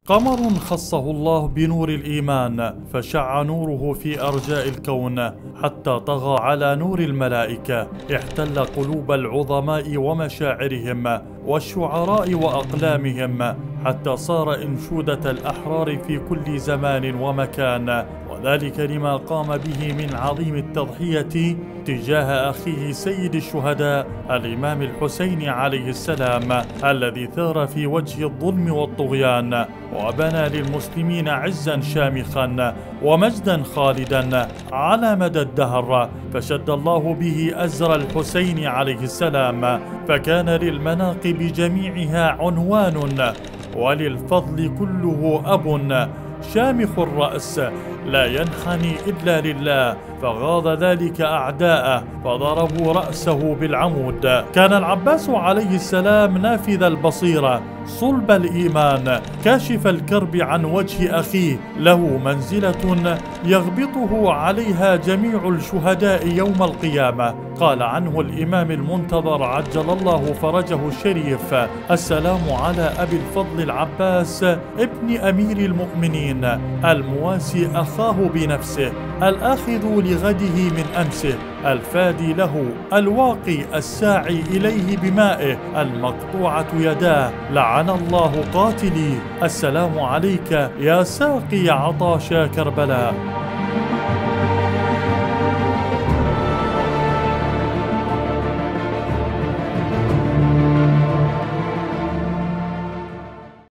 قمر خصه الله بنور الإيمان فشع نوره في أرجاء الكون حتى طغى على نور الملائكة، احتل قلوب العظماء ومشاعرهم والشعراء وأقلامهم حتى صار أنشودة الأحرار في كل زمان ومكان، وذلك لما قام به من عظيم التضحية تجاه أخيه سيد الشهداء الإمام الحسين عليه السلام، الذي ثار في وجه الظلم والطغيان وبنى للمسلمين عزا شامخا ومجدا خالدا على مدى الدهر، فشد الله به أزر الحسين عليه السلام، فكان للمناقب جميعها عنوان وللفضل كله أب شامخ الرأس لا ينحني إلا لله، فغاض ذلك أعداءه فضربوا رأسه بالعمود. كان العباس عليه السلام نافذ البصيرة صلب الإيمان كاشف الكرب عن وجه أخيه، له منزلة يغبطه عليها جميع الشهداء يوم القيامة. قال عنه الإمام المنتظر عجل الله فرجه الشريف: السلام على أبي الفضل العباس ابن أمير المؤمنين، المواسي أخاه بنفسه، الآخذ لغده من أمسه، الفادي له، الواقي الساعي إليه بمائه، المقطوعة يداه، لعن الله قاتلي. السلام عليك يا ساقي عطاشا كربلاء.